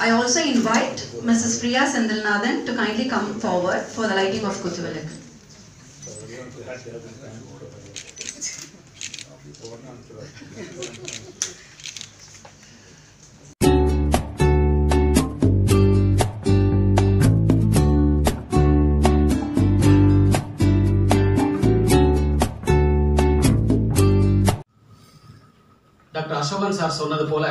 I also invite Mrs. Priya Sendilnathan to kindly come forward for the lighting of Kuthuvilakku. Doctor Ashokan sir சொன்னது போல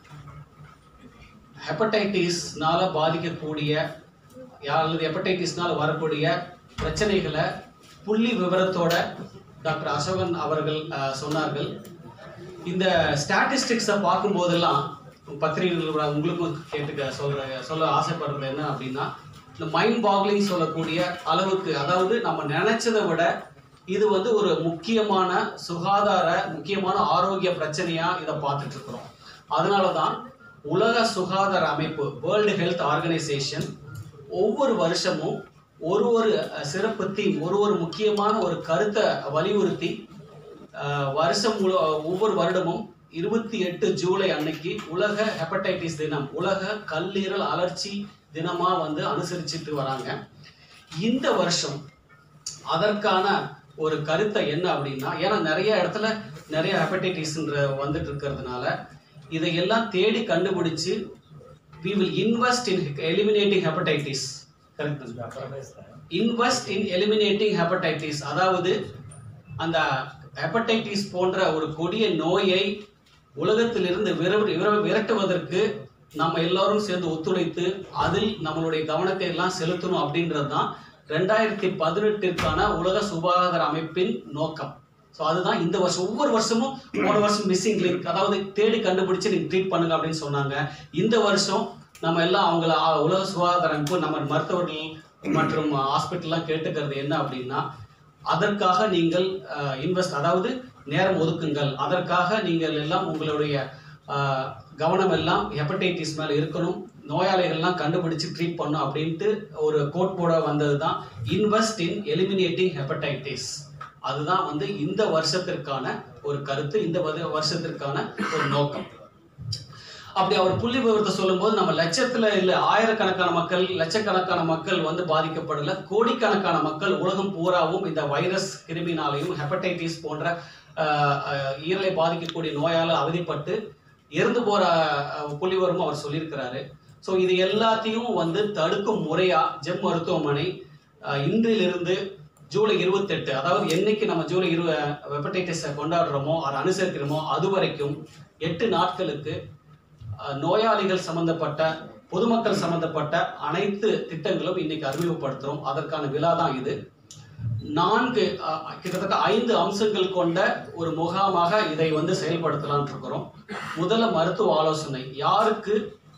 ஹெப்படைட்டிஸ்னால பாதிக்கக்கூடிய அல்லது ஹெப்படைட்டிஸ்னால வரக்கூடிய பிரச்சனைகளை புள்ளி விவரத்தோட டாக்டர் அசோகன் அவர்கள் சொன்னார்கள். இந்த ஸ்டாட்டிஸ்டிக்ஸை பார்க்கும்போதெல்லாம் பத்திரிகைகள் உங்களுக்கும் சொல்ல ஆசைப்படுறது என்ன அப்படின்னா, இந்த மைண்ட் பாக்லிங் சொல்லக்கூடிய அளவுக்கு, அதாவது நம்ம நினைச்சதை விட இது ஒரு முக்கியமான முக்கியமான ஆரோக்கிய பிரச்சனையா இதை பார்த்துட்டு இருக்கிறோம். அதனால தான் உலக சுகாதார அமைப்பு வேர்ல்டு ஹெல்த் ஆர்கனைசேஷன் ஒவ்வொரு வருஷமும் ஒரு சிறப்பு தீம், ஒரு முக்கியமான ஒரு கருத்தை வலியுறுத்தி ஒவ்வொரு வருடமும் 28 ஜூலை அன்னைக்கு உலக ஹெப்படைட்டிஸ் தினம், உலக கல்லீரல் அழற்சி தினமா அனுசரிச்சுட்டு வராங்க. இந்த வருஷம் அதற்கான ஒரு கருத்தை என்ன அப்படின்னா, ஏன்னா நிறைய இடத்துல நிறைய ஹெப்படைட்டிஸ் வந்துட்டு இருக்கிறதுனால இதையெல்லாம் தேடி கண்டுபிடிச்சு we will invest in eliminating hepatitis. Invest in eliminating hepatitis. அதாவது அந்த ஹெப்படைட்டிஸ் போன்ற ஒரு கொடிய நோயை உலகத்திலிருந்து விரட்டுவதற்கு நம்ம எல்லாரும் சேர்ந்து ஒத்துழைத்து அதில் நம்மளுடைய கவனத்தை எல்லாம் செலுத்தணும் அப்படின்றது தான் 2018க்கான உலக சுகாதார அமைப்பின் நோக்கம். ஸோ அதுதான் இந்த வருஷம். ஒவ்வொரு வருஷமும் போன வருஷம் மிஸ்ஸிங் லிங்க், அதாவது தேடி கண்டுபிடிச்சு நீங்கள் ட்ரீட் பண்ணுங்க அப்படின்னு சொன்னாங்க. இந்த வருஷம் நம்ம எல்லாம் அவங்கள உலக சுகாதார அமைப்பு நம்ம மருத்துவர்கள் மற்றும் ஹாஸ்பிட்டல்லாம் கேட்டுக்கிறது என்ன அப்படின்னா, அதற்காக நீங்கள் இன்வெஸ்ட், அதாவது நேரம் ஒதுக்குங்கள். அதற்காக நீங்கள் எல்லாம் உங்களுடைய கவனம் எல்லாம் ஹெப்படைட்டிஸ் மேலே இருக்கணும், நோயாளிகள்லாம் கண்டுபிடிச்சு ட்ரீட் பண்ணும் அப்படின்ட்டு ஒரு கோட் போட வந்தது தான் இன்வெஸ்ட் இன் எலிமினேட்டிங் ஹெப்படைட்டிஸ். அதுதான் இந்த வருஷத்திற்கான ஒரு கருத்து, இந்த வருஷத்திற்கான ஒரு நோக்கம். அப்படி அவர் புள்ளி விவரத்தை சொல்லும்போது நம்ம லட்சத்துல இல்லை ஆயிரக்கணக்கான மக்கள், லட்சக்கணக்கான மக்கள் பாதிக்கப்படல, கோடிக்கணக்கான மக்கள் உலகம் பூராவும் இந்த வைரஸ் கிருமினாலையும் ஹெப்படைட்டிஸ் போன்ற ஈரலை பாதிக்கக்கூடிய நோயால் அவதிப்பட்டு இறந்து போற புள்ளி விவரமும் அவர் சொல்லியிருக்கிறாரு. ஸோ இது எல்லாத்தையும் தடுக்கும் முறையா ஜெம் மருத்துவமனை இன்றிலிருந்து ஜூலை 28, அதாவது என்னைக்கு நம்ம ஜூலை ஹெப்படைட்டிஸை கொண்டாடுறோமோ அதை அனுசரிக்கிறோமோ அது வரைக்கும் 8 நாட்களுக்கு நோயாளிகள் சம்பந்தப்பட்ட, பொதுமக்கள் சம்பந்தப்பட்ட அனைத்து திட்டங்களும் இன்னைக்கு அறிமுகப்படுத்துறோம். அதற்கான விழா தான் இது. கிட்டத்தட்ட 5 அம்சங்கள் கொண்ட ஒரு முகாமாக இதை செயல்படுத்தலாம் இருக்கிறோம். முதல்ல மருத்துவ ஆலோசனை. யாருக்கு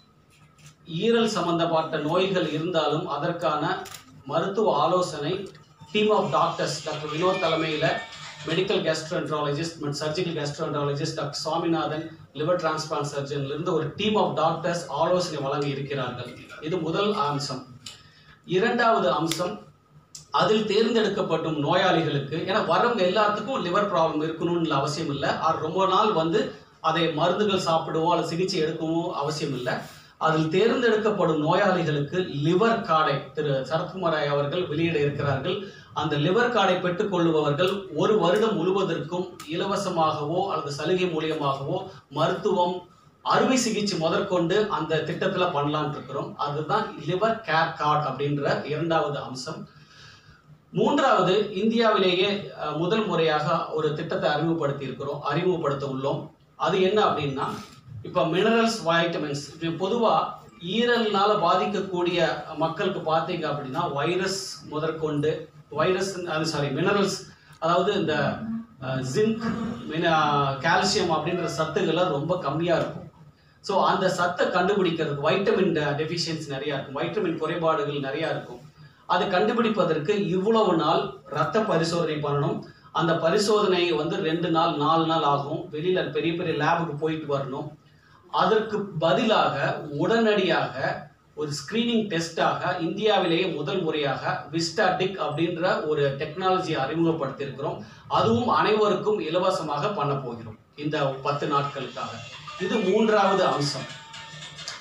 ஈரல் சம்பந்தப்பட்ட நோய்கள் இருந்தாலும் அதற்கான மருத்துவ ஆலோசனை team of doctors, doctor Vinod தலைமையில் மெடிக்கல் கேஸ்ட்ரோஎன்ட்ராலஜிஸ்ட் மற்றும் surgical gastroenterologist, doctor Swaminathan liver transplant சர்ஜன்லேருந்து ஒரு டீம் ஆஃப் டாக்டர்ஸ் ஆலோசனை வழங்கி இருக்கிறார்கள். இது முதல் அம்சம். இரண்டாவது அம்சம், அதில் தேர்ந்தெடுக்கப்படும் நோயாளிகளுக்கு, ஏன்னா வரவங்க எல்லாத்துக்கும் லிவர் ப்ராப்ளம் இருக்கணும்னு அவசியம் இல்லை, ரொம்ப நாள் அதை மருந்துகள் சாப்பிடுவோம் அல்லது சிகிச்சை எடுக்கவும் அவசியம் இல்லை. அதில் தேர்ந்தெடுக்கப்படும் நோயாளிகளுக்கு லிவர் கார்டை திரு சரத்குமார் அவர்கள் வெளியிட இருக்கிறார்கள். அந்த லிவர் கார்டை பெற்றுக்கொள்ளுபவர்கள் 1 வருடம் முழுவதற்கும் இலவசமாகவோ அல்லது சலுகை மூலியமாகவோ மருத்துவம், அறுவை சிகிச்சை முதற்கொண்டு அந்த திட்டத்தில் பண்ணலான் இருக்கிறோம். அதுதான் லிவர் கேர் கார்டு அப்படின்ற இரண்டாவது அம்சம். மூன்றாவது, இந்தியாவிலேயே முதல் முறையாக ஒரு திட்டத்தை அறிமுகப்படுத்த உள்ளோம். அது என்ன அப்படின்னா, இப்போ மினரல்ஸ், வைட்டமின்ஸ், பொதுவாக ஈரல்னால பாதிக்கக்கூடிய மக்களுக்கு பார்த்தீங்க அப்படின்னா வைரஸ் முதற்கொண்டு மினரல்ஸ், அதாவது இந்த ஜிங்க், கால்சியம் அப்படின்ற சத்துக்கள்லாம் ரொம்ப கம்மியாக இருக்கும். ஸோ அந்த சத்தை கண்டுபிடிக்கிறதுக்கு வைட்டமின் டெஃபிஷியன்சி நிறையா இருக்கும், வைட்டமின் குறைபாடுகள் நிறையா இருக்கும். அதை கண்டுபிடிப்பதற்கு இவ்வளவு நாள் ரத்த பரிசோதனை பண்ணணும். அந்த பரிசோதனை 2 நாள் 4 நாள் ஆகும். வெளியில் பெரிய பெரிய லேபுக்கு போயிட்டு வரணும். அதற்கு பதிலாக உடனடியாக ஒரு ஸ்கிரீனிங் டெஸ்டாக இந்தியாவிலேயே முதல் முறையாக விஸ்டாடிக் அப்படின்ற ஒரு டெக்னாலஜி அறிமுகப்படுத்தியிருக்கிறோம். அதுவும் அனைவருக்கும் இலவசமாக பண்ண போகிறோம் இந்த 10 நாட்களுக்காக. இது மூன்றாவது அம்சம்.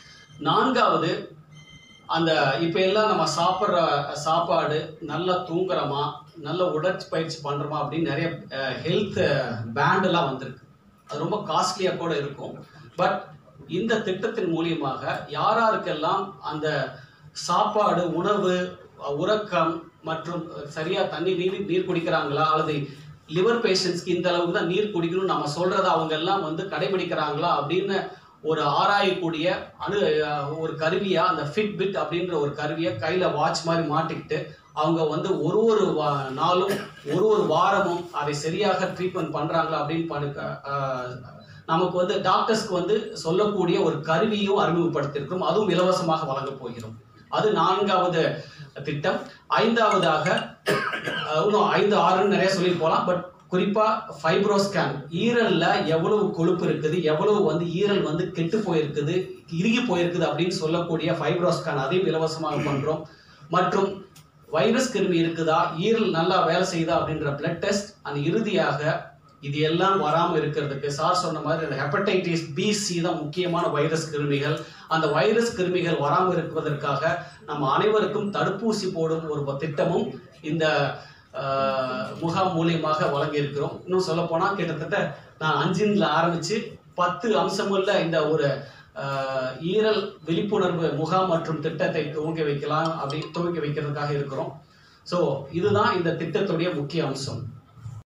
நான்காவது, அந்த இப்போ எல்லாம் நம்ம சாப்பிட்ற சாப்பாடு, நல்லா தூங்குறோமா, நல்ல உடற்பயிற்சி பண்ணுறோமா அப்படின்னு நிறைய ஹெல்த் பேண்டெல்லாம் வந்திருக்கு. அது ரொம்ப காஸ்ட்லியாக கூட இருக்கும். பட் இந்த திட்டத்தின் மூலியமாக யாராருக்கெல்லாம் அந்த சாப்பாடு, உணவு, உறக்கம் மற்றும் சரியாக தண்ணி நீர் குடிக்கிறாங்களா, அல்லது லிவர் பேஷண்ட்ஸ்க்கு இந்த அளவுக்கு தான் நீர் குடிக்கணும்னு நம்ம சொல்கிறத அவங்க எல்லாம் வந்து கடைபிடிக்கிறாங்களா அப்படின்னு ஒரு ஆராயக்கூடிய ஒரு கருவியாக அந்த ஃபிட்பிட் அப்படின்ற ஒரு கருவியை கையில் வாட்ச் மாதிரி மாட்டிக்கிட்டு அவங்க வந்து ஒரு நாளும் ஒரு வாரமும் அதை சரியாக ட்ரீட்மெண்ட் பண்ணுறாங்களா அப்படின்னு நமக்கு வந்து டாக்டர்ஸ்க்கு வந்து சொல்லக்கூடிய ஒரு கருவியும் அறிமுகப்படுத்தியிருக்கிறோம். அதுவும் இலவசமாக வழங்க போகிறோம். அது 4வது திட்டம். 5வதாக இன்னும் 5, 6 நிறைய சொல்லி போகலாம். பட் குறிப்பாக ஃபைப்ரோ ஸ்கேன், ஈரலில் எவ்வளவு கொழுப்பு இருக்குது, எவ்வளவு வந்து ஈரல் வந்து கெட்டு போயிருக்குது, இறுகி போயிருக்குது அப்படின்னு சொல்லக்கூடிய ஃபைப்ரோ ஸ்கேன் அதையும் இலவசமாக பண்ணுறோம். மற்றும் வைரஸ் கிருமி இருக்குதா, ஈரல் நல்லா வேலை செய்யுதா அப்படின்ற பிளட் டெஸ்ட். அந்த இறுதியாக இது எல்லாம் வராமல் இருக்கிறதுக்கு சார் சொன்ன மாதிரி அந்த ஹெப்படைட்டிஸ் B-C தான் முக்கியமான வைரஸ் கிருமிகள். அந்த வைரஸ் கிருமிகள் வராமல் இருப்பதற்காக நம்ம அனைவருக்கும் தடுப்பூசி போடும் ஒரு திட்டமும் இந்த முகாம் மூலியமாக வழங்கி இருக்கிறோம். இன்னும் சொல்ல போனால் கிட்டத்தட்ட நான் 5 ஆரம்பித்து 10 அம்சமுள்ள இந்த ஒரு ஈரல் விழிப்புணர்வு முகாம் மற்றும் திட்டத்தை துவங்கி வைக்கிறதுக்காக இருக்கிறோம். ஸோ இதுதான் இந்த திட்டத்துடைய முக்கிய அம்சம்.